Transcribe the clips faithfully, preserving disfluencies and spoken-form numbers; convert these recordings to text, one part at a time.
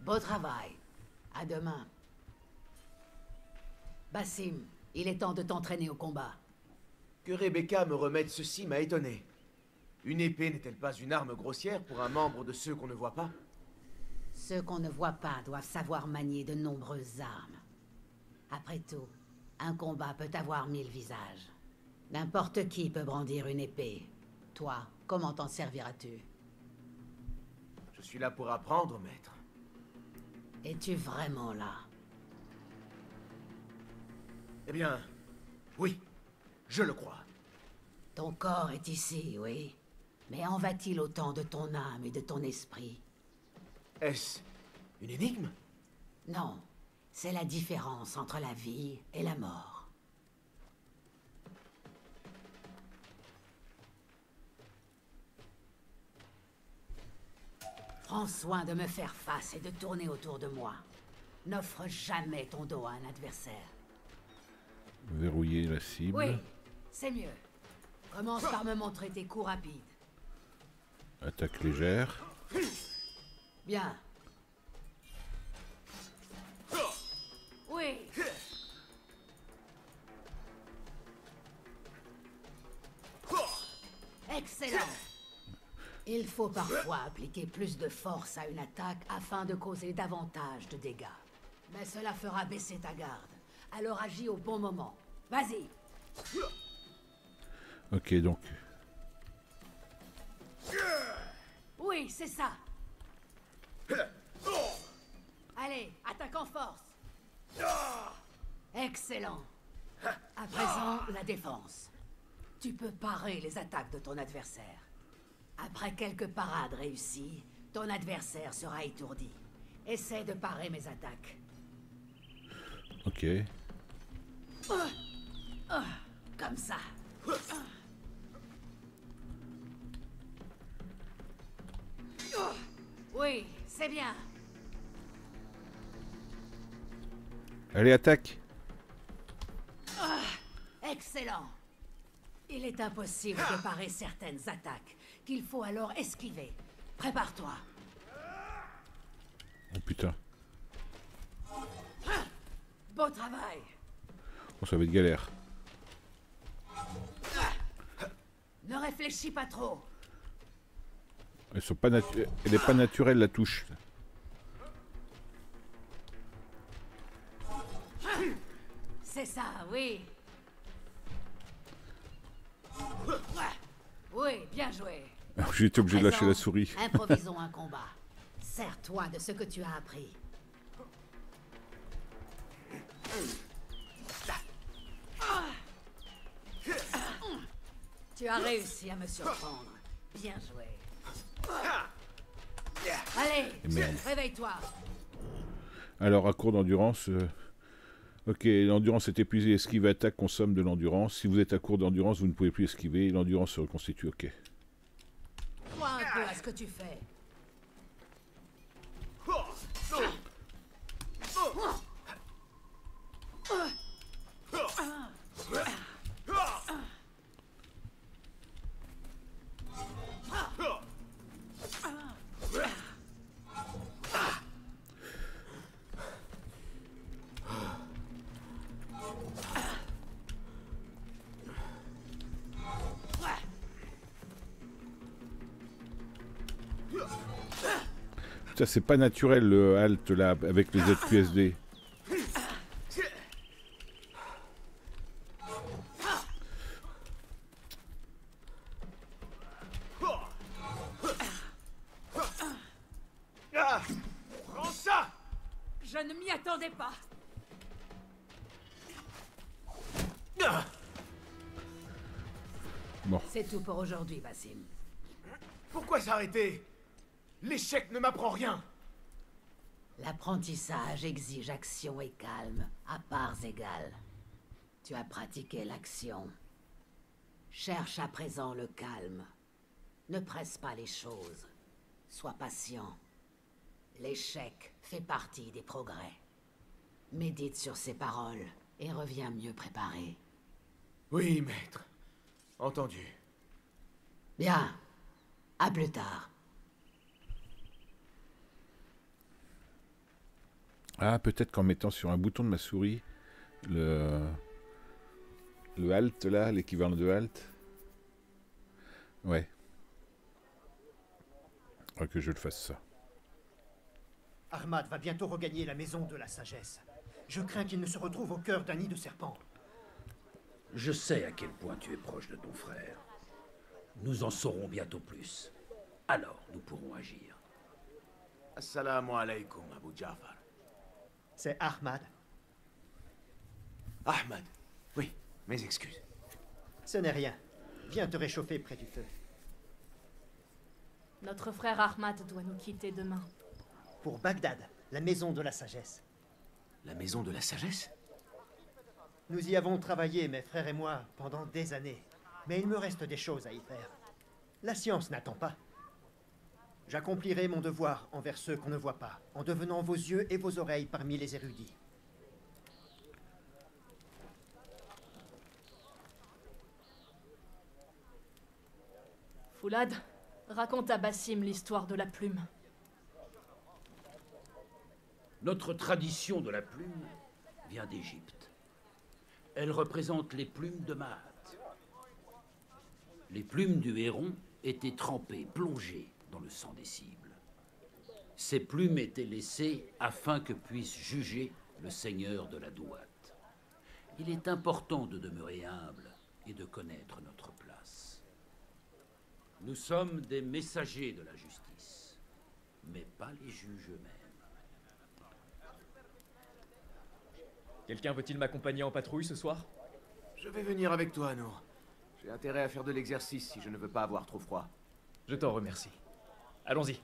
Beau travail. À demain. Basim, il est temps de t'entraîner au combat. Que Rebecca me remette ceci m'a étonné. Une épée n'est-elle pas une arme grossière pour un membre de ceux qu'on ne voit pas? Ceux qu'on ne voit pas doivent savoir manier de nombreuses armes. Après tout, un combat peut avoir mille visages. N'importe qui peut brandir une épée. Toi, comment t'en serviras-tu? Je suis là pour apprendre, maître. Es-tu vraiment là? Eh bien, oui, je le crois. Ton corps est ici, oui. Mais en va-t-il autant de ton âme et de ton esprit? Est-ce une énigme? Non, c'est la différence entre la vie et la mort. Prends soin de me faire face et de tourner autour de moi. N'offre jamais ton dos à un adversaire. Verrouiller la cible. Oui, c'est mieux. Commence par me montrer tes coups rapides. Attaque légère. Bien. Oui. Excellent. Il faut parfois appliquer plus de force à une attaque afin de causer davantage de dégâts. Mais cela fera baisser ta garde. Alors agis au bon moment. Vas-y. Ok, donc. Oui, c'est ça. Allez, attaque en force. Excellent. À présent, la défense. Tu peux parer les attaques de ton adversaire. Après quelques parades réussies, ton adversaire sera étourdi. Essaie de parer mes attaques. Ok. Comme ça. Oui, c'est bien. Allez, attaque. Excellent. Il est impossible de parer certaines attaques, qu'il faut alors esquiver. Prépare-toi. Oh putain. Beau travail. Oh, ça va être galère. Ne réfléchis pas trop. Elles sont pas natu- Elle est pas naturelle, la touche. C'est ça, oui. Oui, bien joué. J'ai été obligé de lâcher la Présent, souris. Improvisons un combat. Sers-toi de ce que tu as appris. Tu as réussi à me surprendre. Bien joué. Allez, Merde. réveille-toi. Alors, à court d'endurance... euh, Ok, l'endurance est épuisée, esquive, attaque, consomme de l'endurance. Si vous êtes à court d'endurance, vous ne pouvez plus esquiver. L'endurance se reconstitue, ok. Crois un peu à ce que tu fais. Ça, c'est pas naturel, le halt, là, avec les Z Q S D. Ah, prends ça! Je ne m'y attendais pas. Ah, Bon, C'est tout pour aujourd'hui, Basim. pourquoi s'arrêter? L'échec ne m'apprend rien. L'apprentissage exige action et calme, à parts égales. Tu as pratiqué l'action. Cherche à présent le calme. Ne presse pas les choses. Sois patient. L'échec fait partie des progrès. Médite sur ces paroles et reviens mieux préparé. Oui, maître. Entendu. Bien. À plus tard. Ah, peut-être qu'en mettant sur un bouton de ma souris le, le Alt, là, l'équivalent de Alt. Ouais. Faudrait que je le fasse ça. Ahmad va bientôt regagner la maison de la sagesse. Je crains qu'il ne se retrouve au cœur d'un nid de serpents. Je sais à quel point tu es proche de ton frère. Nous en saurons bientôt plus. Alors, nous pourrons agir. Assalamu alaikum, Abu Ja'far. C'est Ahmad. Ahmad. Oui, mes excuses. Ce n'est rien. Viens te réchauffer près du feu. Notre frère Ahmad doit nous quitter demain. Pour Bagdad, la maison de la sagesse. La maison de la sagesse? Nous y avons travaillé, mes frères et moi, pendant des années. Mais il me reste des choses à y faire. La science n'attend pas. J'accomplirai mon devoir envers ceux qu'on ne voit pas, en devenant vos yeux et vos oreilles parmi les érudits. Foulad, raconte à Bassim l'histoire de la plume. Notre tradition de la plume vient d'Égypte. Elle représente les plumes de Maat. Les plumes du héron étaient trempées, plongées dans le sang des cibles. Ces plumes étaient laissées afin que puisse juger le seigneur de la Douate. Il est important de demeurer humble et de connaître notre place. Nous sommes des messagers de la justice, mais pas les juges eux-mêmes. Quelqu'un veut-il m'accompagner en patrouille ce soir? Je vais venir avec toi, Nour. J'ai intérêt à faire de l'exercice si je ne veux pas avoir trop froid. Je t'en remercie. Allons-y.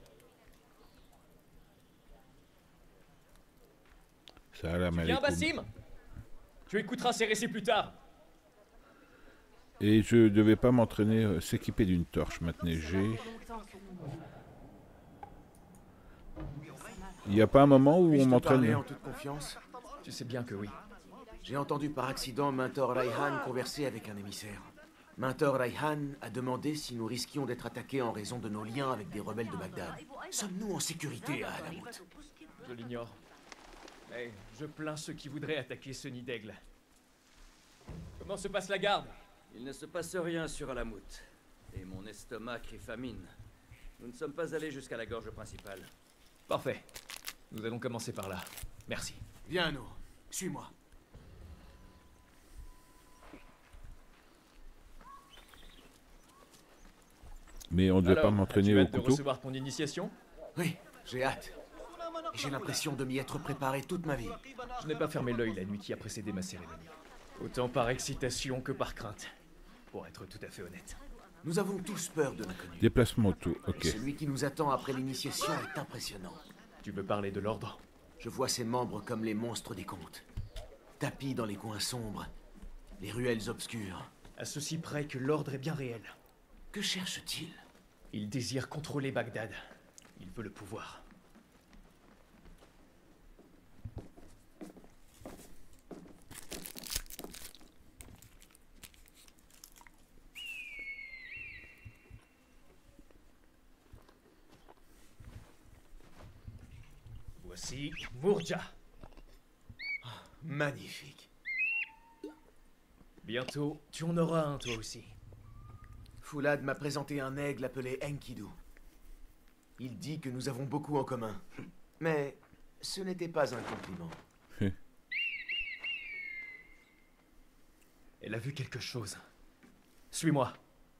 Salam Viens, alaikum. Bassim! Tu écouteras ces récits plus tard. Et je devais pas m'entraîner, euh, s'équiper d'une torche maintenant. J'ai. Il n'y a pas un moment où Puis-je on te parler m'entraîne? en toute confiance? Tu sais bien que oui. J'ai entendu par accident Mentor Raihan converser avec un émissaire. Mentor Raihan a demandé si nous risquions d'être attaqués en raison de nos liens avec des rebelles de Bagdad. Sommes-nous en sécurité à Alamout? Je l'ignore. Mais je plains ceux qui voudraient attaquer ce nid d'aigle. Comment se passe la garde? Il ne se passe rien sur Alamout. Et mon estomac crie famine. Nous ne sommes pas allés jusqu'à la gorge principale. Parfait. Nous allons commencer par là. Merci. Viens, Nour. Suis-moi. Mais on ne devait pas Alors, m'entraîner tu au hâte de couteau? recevoir ton initiation? Oui, j'ai hâte. Et j'ai l'impression de m'y être préparé toute ma vie. Je n'ai pas fermé l'œil la nuit qui a précédé ma cérémonie. Autant par excitation que par crainte. Pour être tout à fait honnête. Nous avons tous peur de l'inconnu. Déplacement auto, ok. Et celui qui nous attend après l'initiation est impressionnant. Tu veux parler de l'ordre? Je vois ses membres comme les monstres des contes. Tapis dans les coins sombres, les ruelles obscures. À ceci près que l'ordre est bien réel. Que cherche-t-il? Il désire contrôler Bagdad. Il veut le pouvoir. Voici Mourja. Magnifique. Bientôt, tu en auras un toi aussi. Foulad m'a présenté un aigle appelé Enkidu. Il dit que nous avons beaucoup en commun. Mais ce n'était pas un compliment. Elle a vu quelque chose. Suis-moi.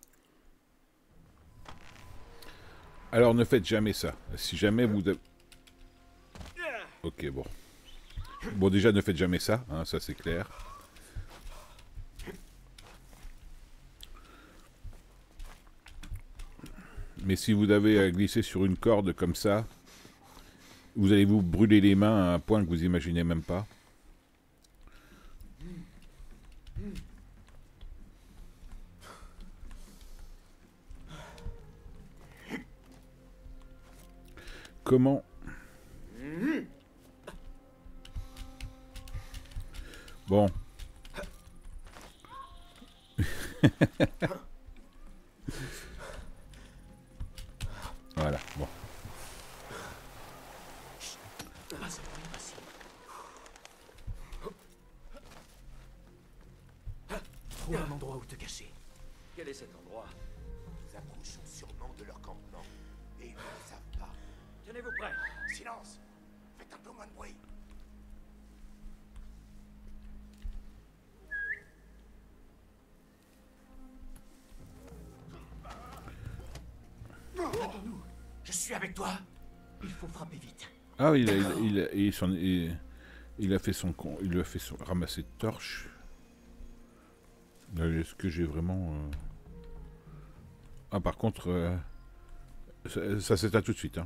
Alors ne faites jamais ça. Si jamais vous avez... Ok, bon. Bon, déjà, ne faites jamais ça, hein, ça c'est clair. Mais si vous avez à glisser sur une corde comme ça, vous allez vous brûler les mains à un point que vous imaginez même pas. Comment... Bon. Voilà, bon. Quel est cet endroit? Nous approchons sûrement de leur campement. Et ils ne le savent pas. Tenez-vous prêts. Silence! Faites un peu moins de bruit. Attends-nous. Je suis avec toi. Il faut frapper vite. Ah, il a, il, a, il, a, il, son, il, il a fait son con, il lui a fait son ramasser de torches. Est-ce que j'ai vraiment euh... Ah, par contre, euh... ça, ça s'éteint tout de suite. Hein.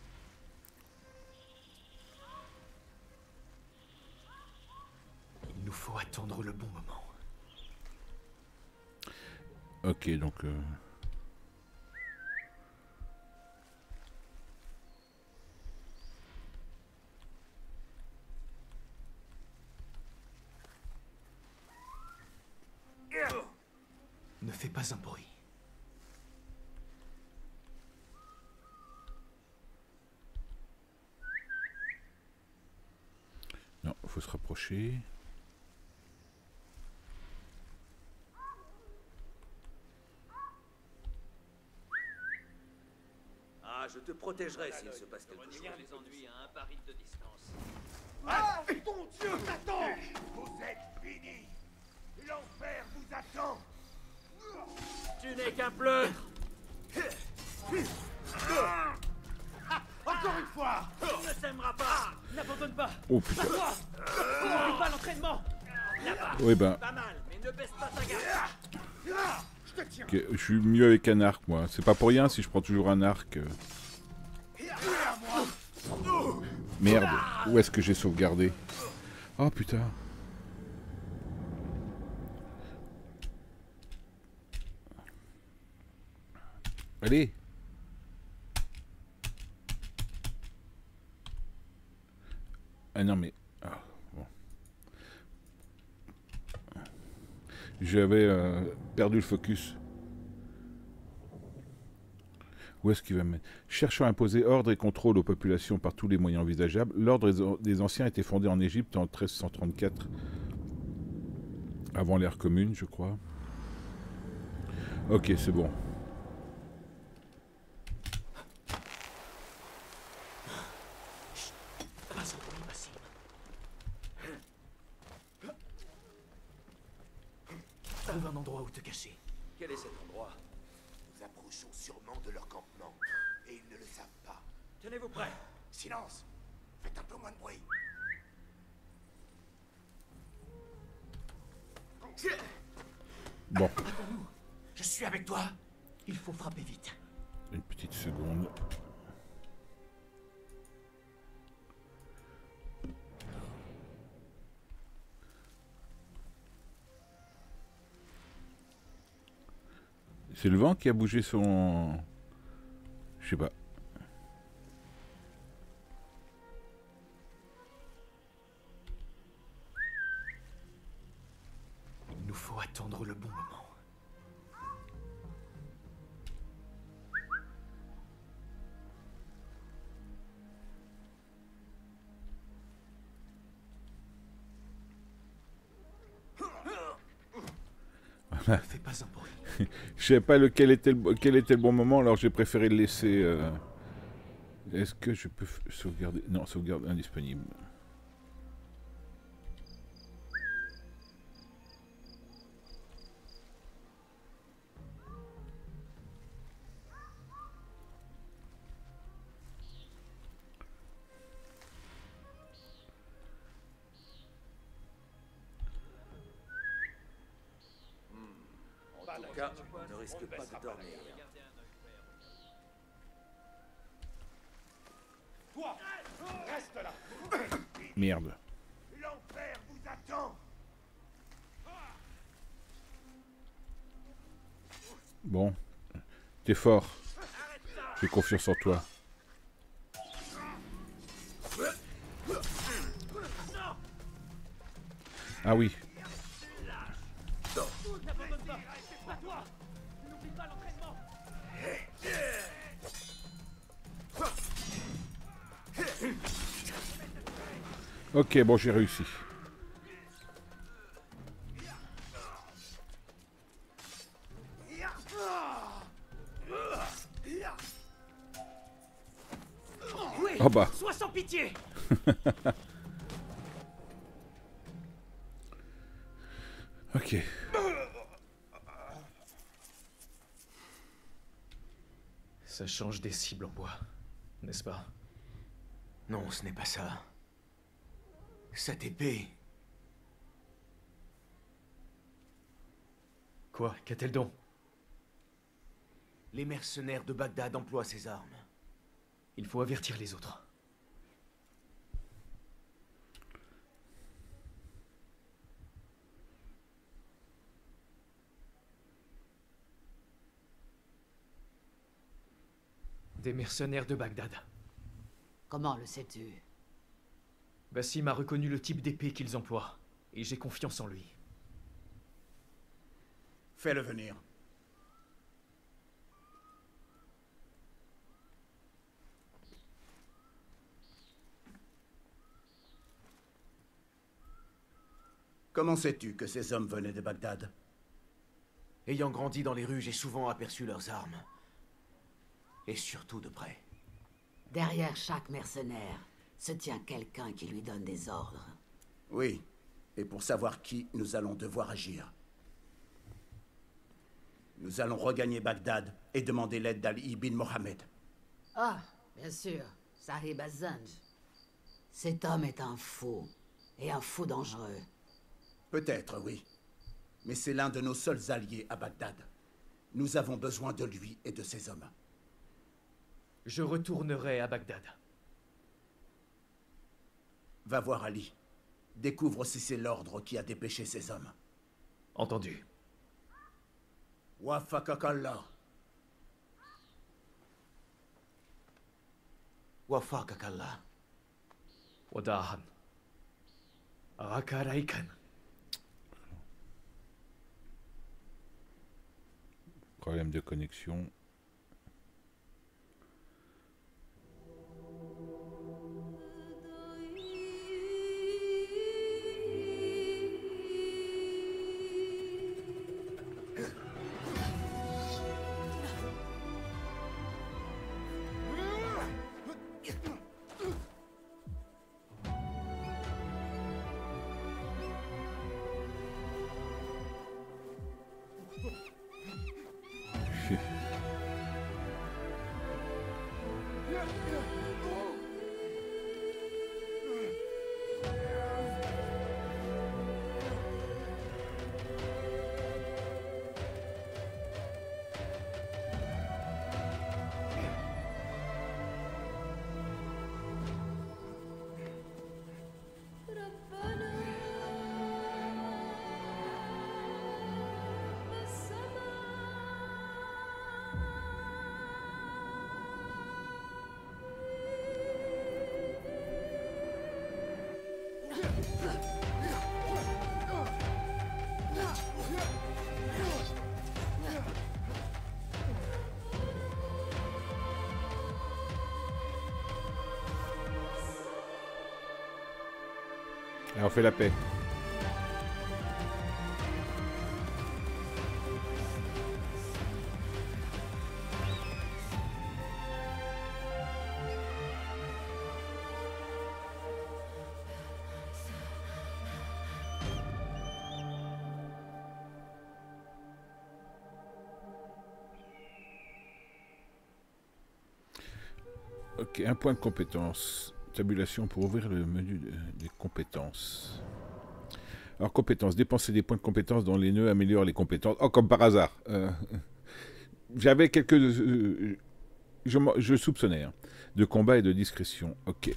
Il nous faut attendre le bon moment. Ok, donc. Euh... Ne fais pas un bruit. Non, faut se rapprocher. Ah, je te protégerai s'il se passe quelque chose. Les ennuis à un pari de distance. Ah, ton Dieu, t'attends! Vous êtes finis! L'enfer vous attend! Tu n'es qu'un pleur. Encore une fois! On ne s'aimera pas. N'abandonne pas. Oh putain. N'oublie pas l'entraînement. Oui ben. Pas mal, mais ne baisse pas ta garde. Je te tiens! Okay, je suis mieux avec un arc, moi. C'est pas pour rien si je prends toujours un arc. Euh... Merde. Où est-ce que j'ai sauvegardé? Oh putain. Allez. Ah non mais... Ah, bon. J'avais euh, perdu le focus. Où est-ce qu'il va me mettre? Cherchant à imposer ordre et contrôle aux populations par tous les moyens envisageables, l'ordre des Anciens a été fondé en Égypte en mille trois cent trente-quatre. Avant l'ère commune, je crois. Ok, c'est bon. Trouve un endroit où te cacher. Quel est cet endroit? Nous approchons sûrement de leur campement. Et ils ne le savent pas. Tenez-vous prêts. Silence! Faites un peu moins de bruit. Bon. Attends-nous. Je suis avec toi. Il faut frapper vite. Une petite seconde. C'est le vent qui a bougé son... Je sais pas. Il nous faut attendre le bon moment. Fais pas un bruit. Je savais pas lequel était le, quel était le bon moment, alors j'ai préféré le laisser. Euh... Est-ce que je peux sauvegarder? Non, sauvegarde indisponible. En tout cas, ne risque pas de dormir. Toi, reste là. Merde. L'enfer vous attend. Bon. T'es fort. J'ai confiance en toi. Ah oui. N'abandonne pas. Pas toi. N'oublie pas l'entraînement. Ok, bon, j'ai réussi. Oh bah. Sois sans pitié. Ok. Ça change des cibles en bois, n'est-ce pas? Non, ce n'est pas ça. Cette épée... Quoi? Qu'a-t-elle donc? Les mercenaires de Bagdad emploient ces armes. Il faut avertir les autres. Des mercenaires de Bagdad. Comment le sais-tu? Bassim a reconnu le type d'épée qu'ils emploient, et j'ai confiance en lui. Fais-le venir. Comment sais-tu que ces hommes venaient de Bagdad? Ayant grandi dans les rues, j'ai souvent aperçu leurs armes. Et surtout de près. Derrière chaque mercenaire se tient quelqu'un qui lui donne des ordres. Oui, et pour savoir qui, nous allons devoir agir. Nous allons regagner Bagdad et demander l'aide d'Ali bin Mohammed. Ah, bien sûr, Sahib Az-Zanj. Cet homme est un fou, et un fou dangereux. Peut-être, oui. Mais c'est l'un de nos seuls alliés à Bagdad. Nous avons besoin de lui et de ses hommes. Je retournerai à Bagdad. Va voir Ali. Découvre si c'est l'ordre qui a dépêché ces hommes. Entendu. Wafakakallah. Wafakakallah. Wadahan. Rakaraikan. Problème de connexion. Et on fait la paix. Ok, un point de compétence. Tabulation pour ouvrir le menu de- des compétences. Alors, compétences. Dépenser des points de compétences dans les nœuds améliore les compétences. Oh, comme par hasard. Euh, J'avais quelques... euh, je, m'en- je soupçonnais. Hein, de combat et de discrétion. Ok.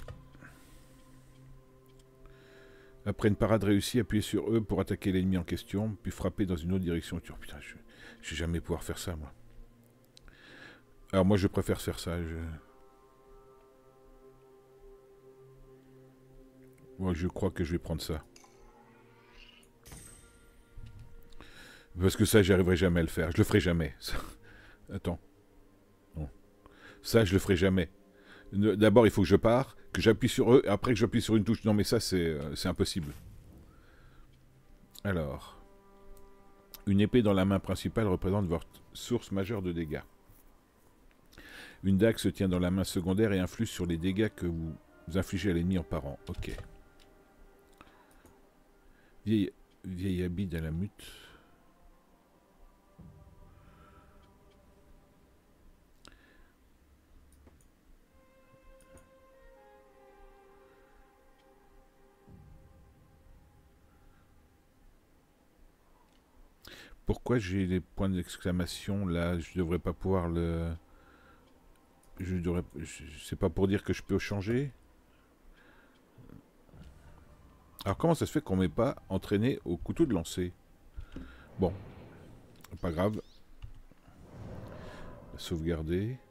Après une parade réussie, appuyez sur E pour attaquer l'ennemi en question, puis frapper dans une autre direction. Oh, putain, je, je vais jamais pouvoir faire ça, moi. Alors, moi, je préfère faire ça. Je... Moi, je crois que je vais prendre ça. Parce que ça, j'arriverai jamais à le faire. Je le ferai jamais. Ça. Attends. Non. Ça, je le ferai jamais. Ne- D'abord, il faut que je pars, que j'appuie sur eux, et après que j'appuie sur une touche. Non, mais ça, c'est euh, c'est impossible. Alors. Une épée dans la main principale représente votre source majeure de dégâts. Une dague se tient dans la main secondaire et influe sur les dégâts que vous infligez à l'ennemi en parant. Ok. Vieille, vieille habit d'Alamut. Pourquoi j'ai les points d'exclamation là? Je devrais pas pouvoir le... Je devrais... C'est pas pour dire que je peux changer? Alors comment ça se fait qu'on m'ait pas entraîné au couteau de lancer? Bon, pas grave. Sauvegarder.